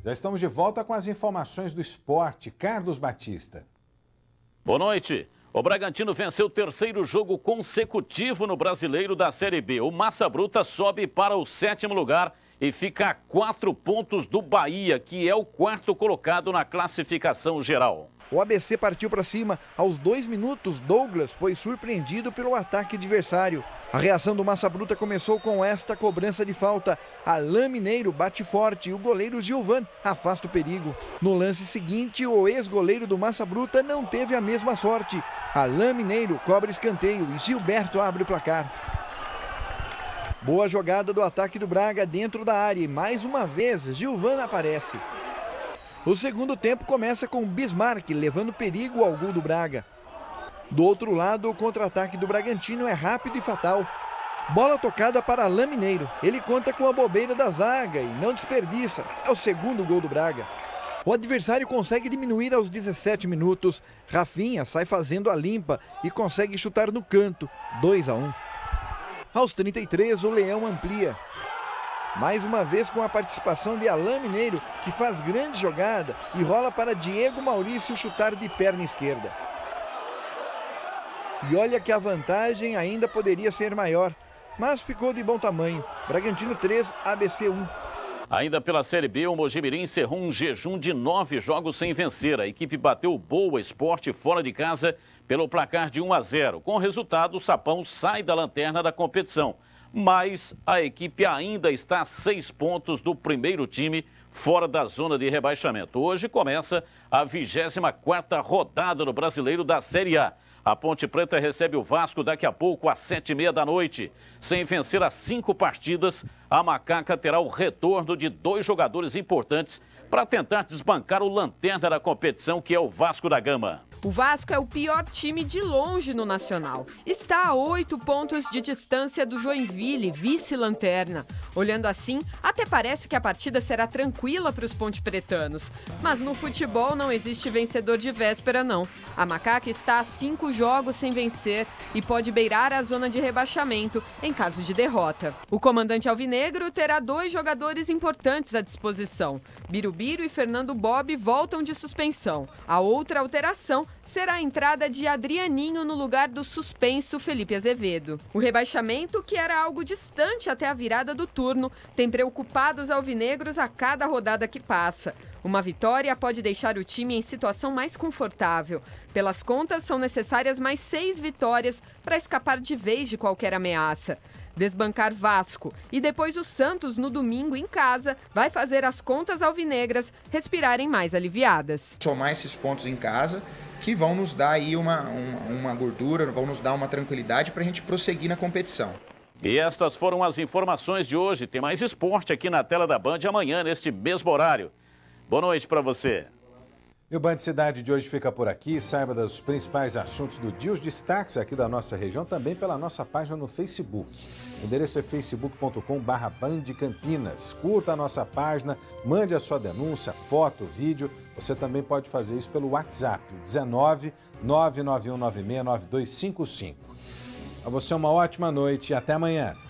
Já estamos de volta com as informações do esporte. Carlos Batista. Boa noite. O Bragantino venceu o terceiro jogo consecutivo no Brasileiro da Série B. O Massa Bruta sobe para o 7º lugar e fica a 4 pontos do Bahia, que é o 4º colocado na classificação geral. O ABC partiu para cima. Aos 2 minutos, Douglas foi surpreendido pelo ataque adversário. A reação do Massa Bruta começou com esta cobrança de falta. Alain Mineiro bate forte e o goleiro Gilvan afasta o perigo. No lance seguinte, o ex-goleiro do Massa Bruta não teve a mesma sorte. Alain Mineiro cobra escanteio e Gilberto abre o placar. Boa jogada do ataque do Braga dentro da área e mais uma vez Gilvan aparece. O segundo tempo começa com Bismarck levando perigo ao gol do Braga. Do outro lado, o contra-ataque do Bragantino é rápido e fatal. Bola tocada para Alain Mineiro. Ele conta com a bobeira da zaga e não desperdiça. É o segundo gol do Braga. O adversário consegue diminuir aos 17 minutos. Rafinha sai fazendo a limpa e consegue chutar no canto. 2-1. Aos 33, o Leão amplia. Mais uma vez com a participação de Alain Mineiro, que faz grande jogada e rola para Diego Maurício chutar de perna esquerda. E olha que a vantagem ainda poderia ser maior, mas ficou de bom tamanho. Bragantino 3, ABC 1. Ainda pela Série B, o Mojimirim encerrou um jejum de 9 jogos sem vencer. A equipe bateu o Boa Esporte fora de casa pelo placar de 1-0. Com o resultado, o Sapão sai da lanterna da competição. Mas a equipe ainda está a 6 pontos do primeiro time fora da zona de rebaixamento. Hoje começa a 24ª rodada no Brasileiro da Série A. A Ponte Preta recebe o Vasco daqui a pouco às 7h30 da noite. Sem vencer as 5 partidas, a Macaca terá o retorno de 2 jogadores importantes para tentar desbancar o lanterna da competição, que é o Vasco da Gama. O Vasco é o pior time de longe no Nacional. Está a 8 pontos de distância do Joinville, vice-lanterna. Olhando assim, até parece que a partida será tranquila para os ponte-pretanos. Mas no futebol não existe vencedor de véspera, não. A Macaca está a 5 jogos sem vencer e pode beirar a zona de rebaixamento em caso de derrota. O comandante alvinegro terá 2 jogadores importantes à disposição. Birubiru e Fernando Bob voltam de suspensão. A outra alteração será a entrada de Adrianinho no lugar do suspenso Felipe Azevedo. O rebaixamento, que era algo distante até a virada do turno, tem preocupado os alvinegros a cada rodada que passa. Uma vitória pode deixar o time em situação mais confortável. Pelas contas, são necessárias mais 6 vitórias para escapar de vez de qualquer ameaça. Desbancar Vasco e depois o Santos no domingo em casa vai fazer as contas alvinegras respirarem mais aliviadas. Somar esses pontos em casa que vão nos dar aí uma gordura, vão nos dar uma tranquilidade para a gente prosseguir na competição. E estas foram as informações de hoje. Tem mais esporte aqui na tela da Band amanhã, neste mesmo horário. Boa noite para você. E o Band Cidade de hoje fica por aqui. Saiba dos principais assuntos do dia, os destaques aqui da nossa região, também pela nossa página no Facebook. O endereço é facebook.com/bandcampinas. Curta a nossa página, mande a sua denúncia, foto, vídeo. Você também pode fazer isso pelo WhatsApp, 19 991969255. A você uma ótima noite e até amanhã.